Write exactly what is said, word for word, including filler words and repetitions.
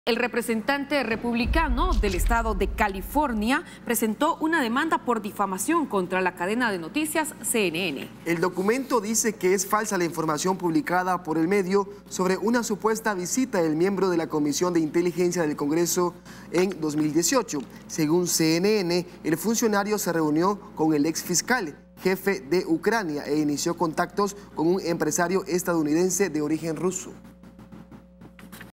El representante republicano del estado de California presentó una demanda por difamación contra la cadena de noticias C N N. El documento dice que es falsa la información publicada por el medio sobre una supuesta visita del miembro de la Comisión de Inteligencia del Congreso en dos mil dieciocho. Según C N N, el funcionario se reunió con el ex fiscal jefe de Ucrania e inició contactos con un empresario estadounidense de origen ruso.